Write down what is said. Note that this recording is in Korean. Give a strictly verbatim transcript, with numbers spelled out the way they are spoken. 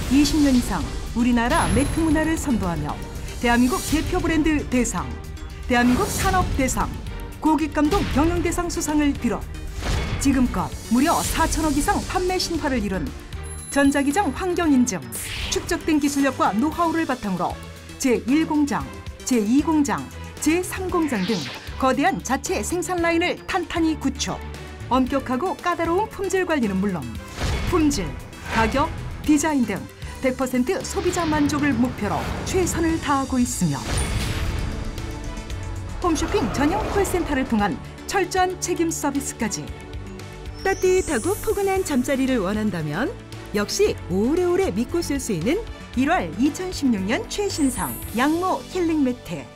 이십 년 이상 우리나라 매트 문화를 선도하며 대한민국 대표 브랜드 대상, 대한민국 산업 대상, 고객감동 경영대상 수상을 비롯 지금껏 무려 사천억 이상 판매 신화를 이룬 전자기장 환경인증, 축적된 기술력과 노하우를 바탕으로 제일 공장, 제이 공장, 제삼 공장 등 거대한 자체 생산 라인을 탄탄히 구축. 엄격하고 까다로운 품질 관리는 물론 품질, 가격, 디자인 등 백 퍼센트 소비자 만족을 목표로 최선을 다하고 있으며 홈쇼핑 전용 콜센터를 통한 철저한 책임 서비스까지. 따뜻하고 포근한 잠자리를 원한다면 역시 오래오래 믿고 쓸 수 있는 일월 이천십육 년 최신상 양모 힐링 매트.